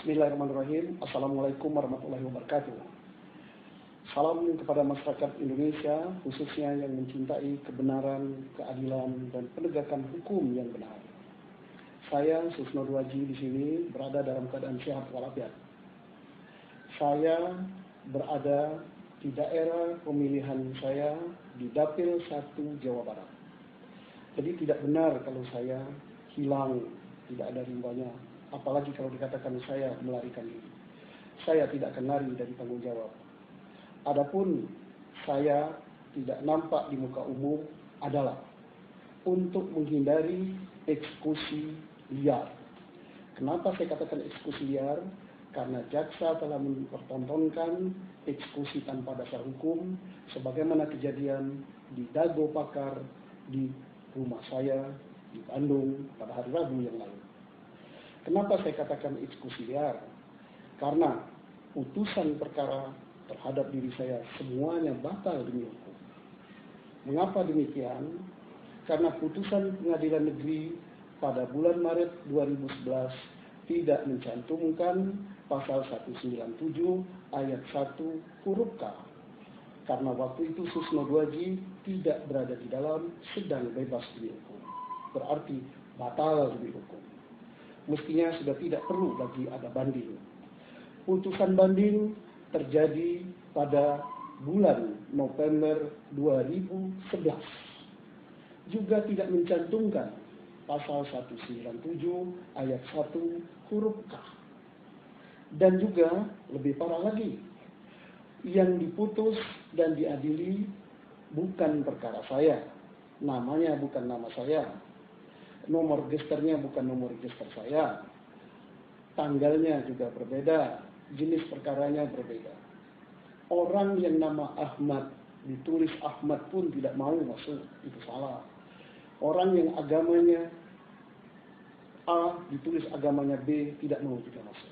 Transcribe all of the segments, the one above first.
Bismillahirrahmanirrahim. Assalamualaikum warahmatullahi wabarakatuh. Salam kepada masyarakat Indonesia, khususnya yang mencintai kebenaran, keadilan, dan penegakan hukum yang benar. Saya Susno Dwaji di sini berada dalam keadaan sehat walafiat. Saya berada di daerah pemilihan saya di Dapil 1 Jawa Barat. Jadi tidak benar kalau saya hilang, tidak ada rimbanya. Apalagi kalau dikatakan saya melarikan diri. Saya tidak akan lari dari tanggung jawab. Adapun saya tidak nampak di muka umum adalah untuk menghindari eksekusi liar. Kenapa saya katakan eksekusi liar? Karena jaksa telah mempertontonkan eksekusi tanpa dasar hukum sebagaimana kejadian di Dago Pakar di rumah saya di Bandung pada hari Rabu yang lalu. Kenapa saya katakan eksekusi liar? Karena putusan perkara terhadap diri saya semuanya batal demi hukum. Mengapa demikian? Karena putusan pengadilan negeri pada bulan Maret 2011 tidak mencantumkan pasal 197 ayat 1 huruf K. Karena waktu itu Susno Dwaji tidak berada di dalam, sedang bebas demi hukum. Berarti batal demi hukum. Mestinya sudah tidak perlu lagi ada banding. Putusan banding terjadi pada bulan November 2011. Juga tidak mencantumkan pasal 197 ayat 1 huruf K. Dan juga lebih parah lagi, yang diputus dan diadili bukan perkara saya. Namanya bukan nama saya. Nomor registernya bukan nomor register saya. Tanggalnya juga berbeda. Jenis perkaranya berbeda. Orang yang nama Ahmad ditulis Ahmad pun tidak mau masuk. Itu salah. Orang yang agamanya A ditulis agamanya B tidak mau juga masuk.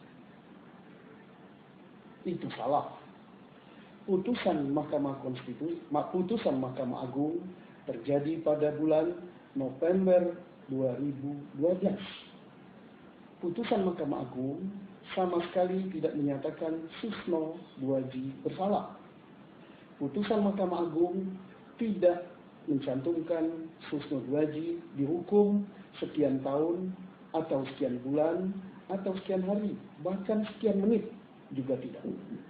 Itu salah. Putusan Mahkamah Konstitusi, putusan Mahkamah Agung terjadi pada bulan November 2012. Putusan Mahkamah Agung sama sekali tidak menyatakan Susno Dwaji bersalah. Putusan Mahkamah Agung tidak mencantumkan Susno Dwaji dihukum sekian tahun atau sekian bulan atau sekian hari, bahkan sekian menit juga tidak.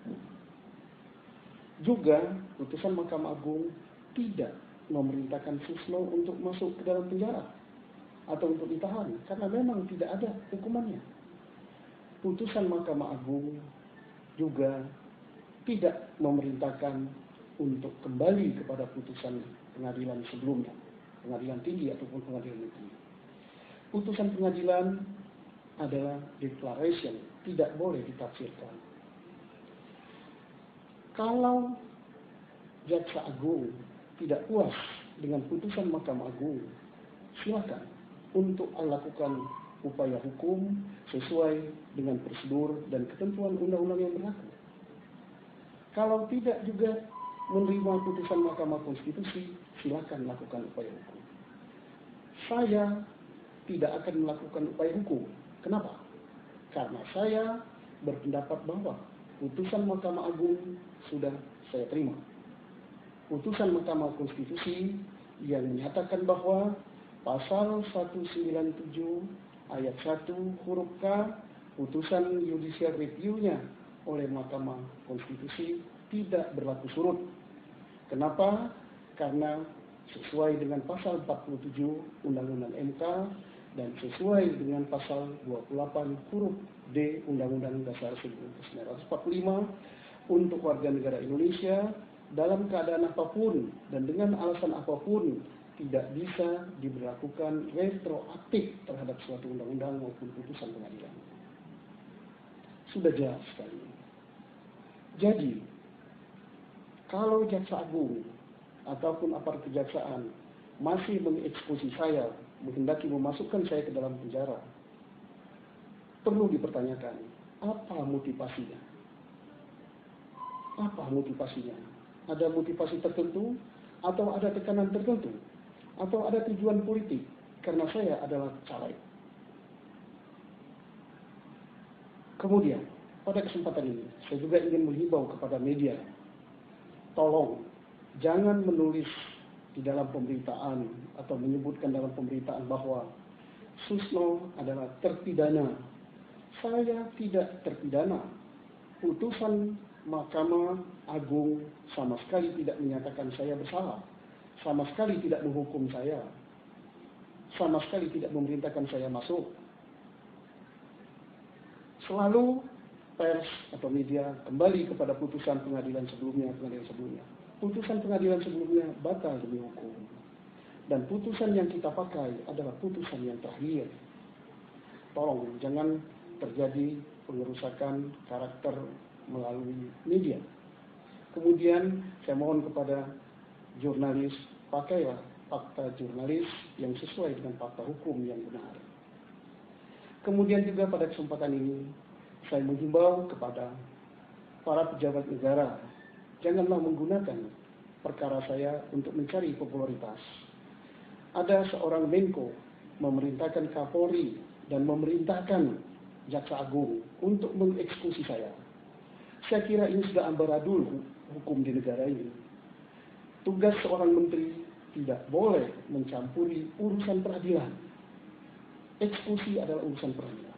Juga putusan Mahkamah Agung tidak memerintahkan Susno untuk masuk ke dalam penjara atau untuk ditahan, karena memang tidak ada hukumannya. Putusan Mahkamah Agung juga tidak memerintahkan untuk kembali kepada putusan pengadilan sebelumnya, pengadilan tinggi ataupun pengadilan negeri. Putusan pengadilan adalah declaration, tidak boleh ditafsirkan. Kalau Jaksa Agung tidak puas dengan putusan Mahkamah Agung, silakan untuk melakukan upaya hukum sesuai dengan prosedur dan ketentuan undang-undang yang berlaku. Kalau tidak juga menerima putusan Mahkamah Konstitusi, silakan lakukan upaya hukum. Saya tidak akan melakukan upaya hukum. Kenapa? Karena saya berpendapat bahwa putusan Mahkamah Agung sudah saya terima. Putusan Mahkamah Konstitusi yang menyatakan bahwa pasal 197 ayat 1 huruf K, putusan judicial review-nya oleh Mahkamah Konstitusi tidak berlaku surut. Kenapa? Karena sesuai dengan pasal 47 Undang-Undang MK dan sesuai dengan pasal 28 huruf D Undang-Undang Dasar 1945, untuk warga negara Indonesia dalam keadaan apapun dan dengan alasan apapun tidak bisa diberlakukan retroaktif terhadap suatu undang-undang maupun putusan pengadilan. Sudah jelas sekali. Jadi, kalau Jaksa Agung ataupun aparat kejaksaan masih mengeksekusi saya, menghendaki memasukkan saya ke dalam penjara, perlu dipertanyakan, apa motivasinya? Apa motivasinya? Ada motivasi tertentu atau ada tekanan tertentu? Atau ada tujuan politik karena saya adalah caleg. Kemudian, pada kesempatan ini, saya juga ingin menghimbau kepada media, tolong jangan menulis di dalam pemberitaan atau menyebutkan dalam pemberitaan bahwa Susno adalah terpidana. Saya tidak terpidana. Putusan Mahkamah Agung sama sekali tidak menyatakan saya bersalah, sama sekali tidak menghukum saya, sama sekali tidak memerintahkan saya masuk. Selalu pers atau media kembali kepada putusan pengadilan sebelumnya. Putusan pengadilan sebelumnya batal demi hukum. Dan putusan yang kita pakai adalah putusan yang terakhir. Tolong jangan terjadi pengerusakan karakter melalui media. Kemudian saya mohon kepada jurnalis, pakailah fakta jurnalis yang sesuai dengan fakta hukum yang benar. Kemudian juga pada kesempatan ini, saya menghimbau kepada para pejabat negara, janganlah menggunakan perkara saya untuk mencari popularitas. Ada seorang Menko memerintahkan Kapolri dan memerintahkan Jaksa Agung untuk mengeksekusi saya. Saya kira ini sudah ambaradul hukum di negara ini. Tugas seorang menteri tidak boleh mencampuri urusan peradilan. Eksekusi adalah urusan peradilan.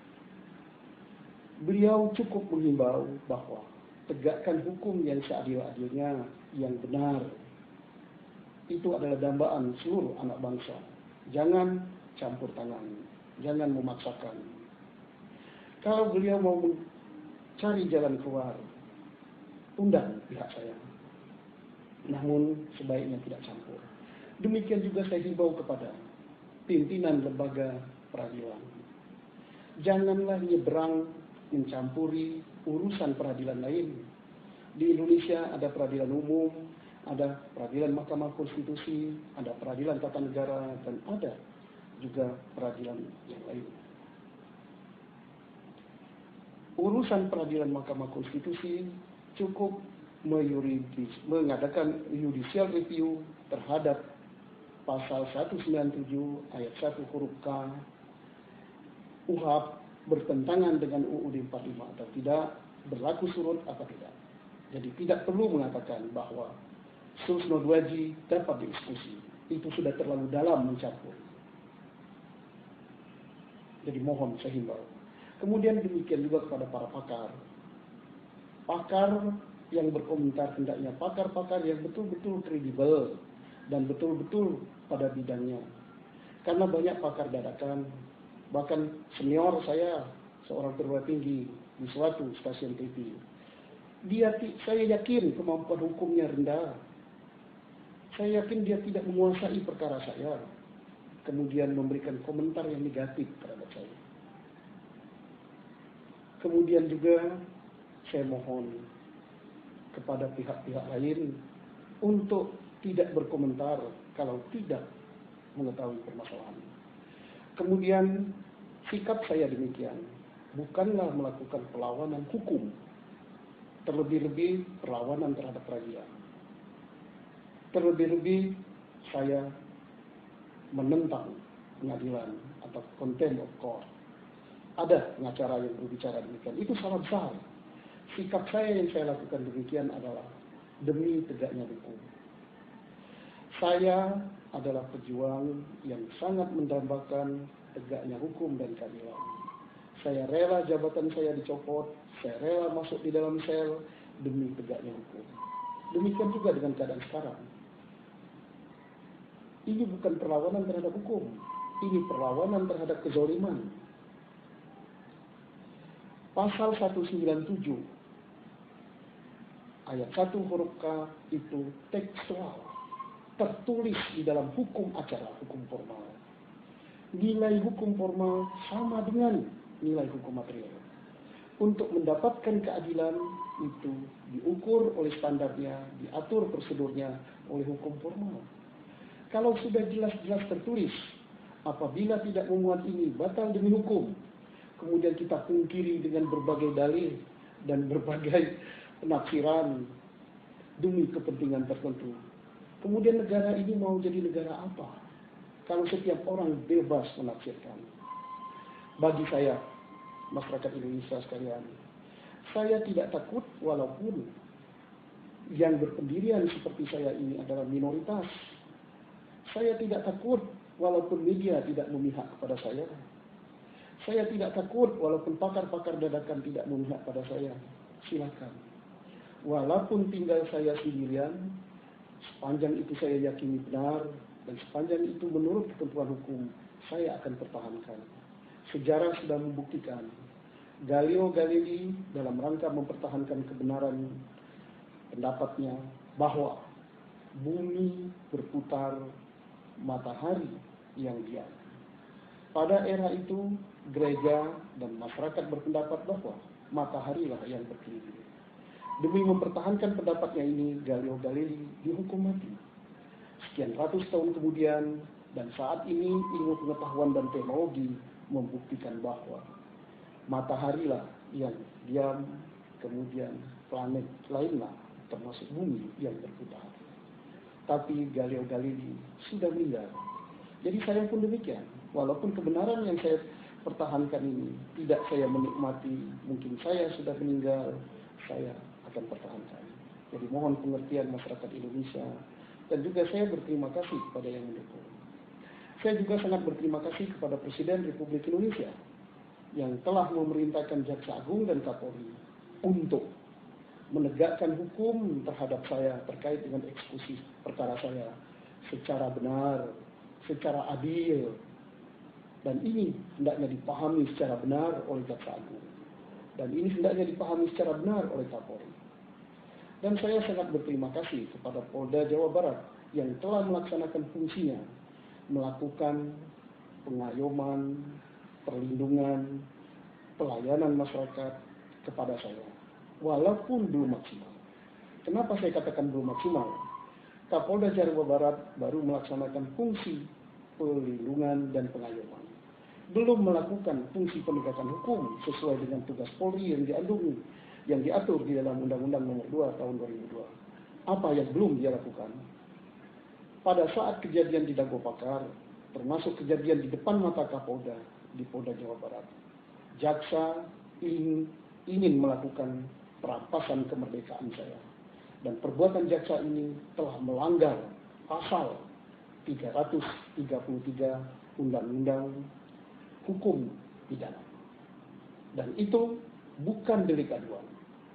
Beliau cukup menghimbau bahwa tegakkan hukum yang seadil-adilnya, yang benar. Itu adalah dambaan seluruh anak bangsa. Jangan campur tangan, jangan memaksakan. Kalau beliau mau cari jalan keluar, undang pihak saya. Namun sebaiknya tidak campur. Demikian juga saya himbau kepada pimpinan lembaga peradilan. Janganlah nyebrang mencampuri urusan peradilan lain. Di Indonesia ada peradilan umum, ada peradilan Mahkamah Konstitusi, ada peradilan tata negara, dan ada juga peradilan yang lain. Urusan peradilan Mahkamah Konstitusi cukup mengadakan judicial review terhadap pasal 197 ayat 1 huruf K UHAP bertentangan dengan UUD 45 atau tidak, berlaku surut atau tidak. Jadi tidak perlu mengatakan bahwa Susno Dwaji dapat dieksekusi. Itu sudah terlalu dalam mencampur. Jadi mohon saya himbau. Kemudian demikian juga kepada para pakar. Pakar yang berkomentar hendaknya pakar-pakar yang betul-betul kredibel dan betul-betul pada bidangnya. Karena banyak pakar dadakan, bahkan senior saya, seorang perwira tinggi di suatu stasiun TV. Saya yakin kemampuan hukumnya rendah. Saya yakin dia tidak menguasai perkara saya. Kemudian memberikan komentar yang negatif terhadap saya. Kemudian juga saya mohon kepada pihak-pihak lain untuk tidak berkomentar kalau tidak mengetahui permasalahan. Kemudian sikap saya demikian, bukanlah melakukan perlawanan hukum, terlebih-lebih perlawanan terhadap peradilan. Terlebih-lebih saya menentang pengadilan atau contempt of court. Ada pengacara yang berbicara demikian, itu salah besar. Sikap saya yang saya lakukan demikian adalah demi tegaknya hukum. Saya adalah pejuang yang sangat mendambakan tegaknya hukum dan keadilan. Saya rela jabatan saya dicopot, saya rela masuk di dalam sel demi tegaknya hukum. Demikian juga dengan keadaan sekarang. Ini bukan perlawanan terhadap hukum, ini perlawanan terhadap kezaliman. Pasal 197 ayat 1 huruf K itu tekstual, tertulis di dalam hukum acara, hukum formal. Nilai hukum formal sama dengan nilai hukum material. Untuk mendapatkan keadilan itu diukur oleh standarnya, diatur prosedurnya oleh hukum formal. Kalau sudah jelas-jelas tertulis, apabila tidak memuat ini batal demi hukum, kemudian kita pungkiri dengan berbagai dalih dan berbagai penafsiran demi kepentingan tertentu. Kemudian negara ini mau jadi negara apa? Kalau setiap orang bebas menafsirkan. Bagi saya, masyarakat Indonesia sekalian. Saya tidak takut walaupun yang berpendirian seperti saya ini adalah minoritas. Saya tidak takut walaupun media tidak memihak kepada saya. Saya tidak takut walaupun pakar-pakar dadakan tidak memihak pada saya. Silakan. Walaupun tinggal saya sendirian, sepanjang itu saya yakini benar, dan sepanjang itu menurut ketentuan hukum, saya akan pertahankan. Sejarah sudah membuktikan, Galileo Galilei dalam rangka mempertahankan kebenaran pendapatnya bahwa bumi berputar, matahari yang diam. Pada era itu, gereja dan masyarakat berpendapat bahwa mataharilah yang berkeliling. Demi mempertahankan pendapatnya ini, Galileo Galilei dihukum mati. Sekian ratus tahun kemudian, dan saat ini ilmu pengetahuan dan teknologi membuktikan bahwa mataharilah yang diam, kemudian planet lainlah, termasuk bumi yang berputar. Tapi Galileo Galilei sudah meninggal. Jadi saya pun demikian. Walaupun kebenaran yang saya pertahankan ini tidak saya menikmati, mungkin saya sudah meninggal, saya akan pertahankan. Jadi mohon pengertian masyarakat Indonesia, dan juga saya berterima kasih kepada yang mendukung. Saya juga sangat berterima kasih kepada Presiden Republik Indonesia yang telah memerintahkan Jaksa Agung dan Kapolri untuk menegakkan hukum terhadap saya terkait dengan eksekusi perkara saya secara benar, secara adil, dan ini hendaknya dipahami secara benar oleh Jaksa Agung, dan ini hendaknya dipahami secara benar oleh Kapolri. Dan saya sangat berterima kasih kepada Polda Jawa Barat yang telah melaksanakan fungsinya, melakukan pengayoman, perlindungan, pelayanan masyarakat kepada saya, walaupun belum maksimal. Kenapa saya katakan belum maksimal? Kapolda Jawa Barat baru melaksanakan fungsi perlindungan dan pengayoman, belum melakukan fungsi penegakan hukum sesuai dengan tugas Polri yang diatur di dalam Undang-Undang Nomor 2 Tahun 2002. Apa yang belum dia lakukan? Pada saat kejadian di Dago Pakar, termasuk kejadian di depan mata Kapolda di Polda Jawa Barat, jaksa ingin melakukan perampasan kemerdekaan saya. Dan perbuatan jaksa ini telah melanggar pasal 333 Undang-Undang Hukum Pidana. Dan itu bukan delik aduan,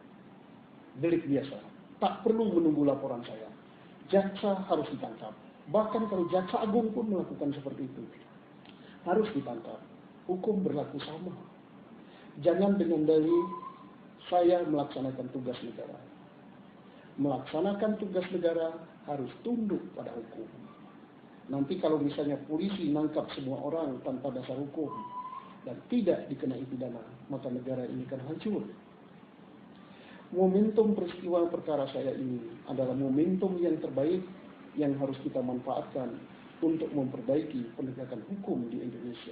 delik biasa. Tak perlu menunggu laporan saya. Jaksa harus ditangkap. Bahkan kalau Jaksa Agung pun melakukan seperti itu, harus ditangkap. Hukum berlaku sama. Jangan dengan dalih saya melaksanakan tugas negara. Melaksanakan tugas negara harus tunduk pada hukum. Nanti kalau misalnya polisi nangkap semua orang tanpa dasar hukum dan tidak dikenai pidana, maka negara ini akan hancur. Momentum peristiwa perkara saya ini adalah momentum yang terbaik yang harus kita manfaatkan untuk memperbaiki penegakan hukum di Indonesia.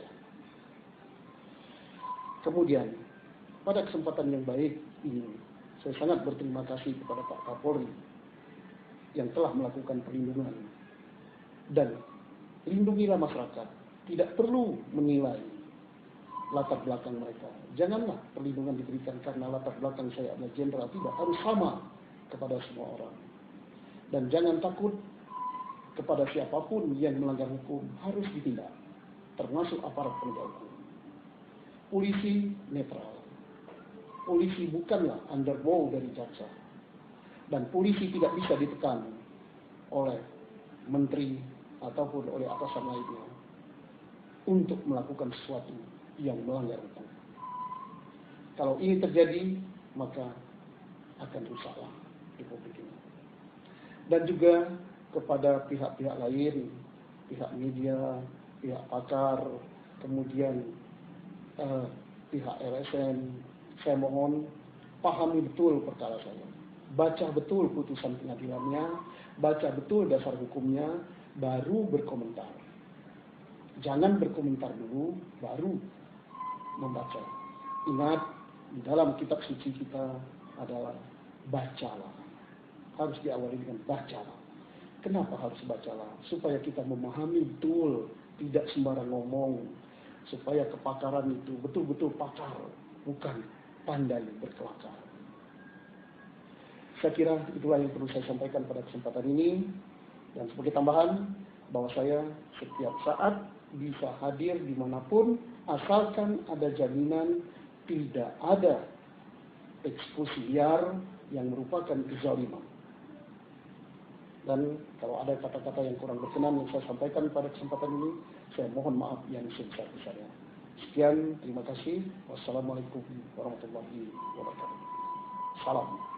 Kemudian, pada kesempatan yang baik ini, saya sangat berterima kasih kepada Pak Kapolri yang telah melakukan perlindungan. Dan lindungilah masyarakat, tidak perlu menilai latar belakang mereka. Janganlah perlindungan diberikan karena latar belakang saya adalah jenderal, tidak, harus sama kepada semua orang. Dan jangan takut kepada siapapun yang melanggar hukum, harus ditindak, termasuk aparat penegak hukum. Polisi netral. Polisi bukanlah underbow dari jaksa. Dan polisi tidak bisa ditekan oleh menteri ataupun oleh atasan lainnya untuk melakukan sesuatu yang melanggar hukum. Kalau ini terjadi, maka akan rusaklah Republik ini. Dan juga kepada pihak-pihak lain, pihak media, pihak pakar, kemudian pihak LSM, saya mohon pahami betul perkara saya. Baca betul putusan pengadilannya, baca betul dasar hukumnya, baru berkomentar. Jangan berkomentar dulu, baru membaca. Ingat, di dalam kitab suci kita adalah bacalah. Harus diawali dengan bacalah. Kenapa harus bacalah? Supaya kita memahami betul, tidak sembarang ngomong. Supaya kepakaran itu betul-betul pakar, bukan pandai berkelakar. Saya kira itulah yang perlu saya sampaikan pada kesempatan ini. Dan sebagai tambahan, bahwa saya setiap saat bisa hadir dimanapun, asalkan ada jaminan tidak ada eksekusi liar yang merupakan kezaliman. Dan kalau ada kata-kata yang kurang berkenan yang saya sampaikan pada kesempatan ini, saya mohon maaf yang sebesar-besarnya. Sekian, terima kasih. Wassalamualaikum warahmatullahi wabarakatuh. Salam.